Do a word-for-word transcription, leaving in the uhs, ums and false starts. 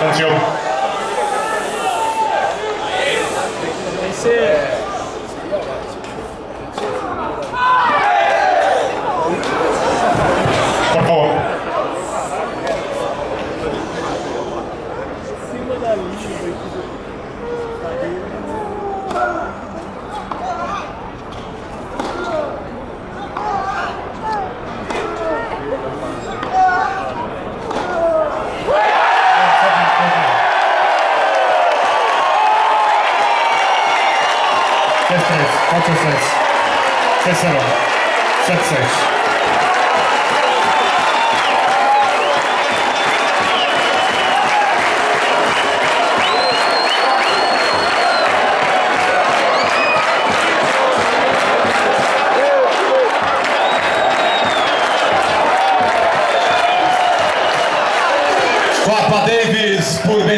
Atención. Por favor. tres tres, ocho seis, seis cero, siete seis. Copa Davis por